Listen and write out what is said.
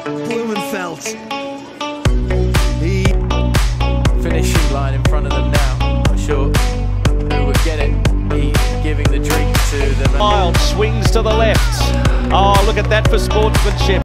Blumenfeld. Finishing line in front of them now. Not sure who would get it. He giving the drink to the... Wild swings to the left. Oh, look at that for sportsmanship.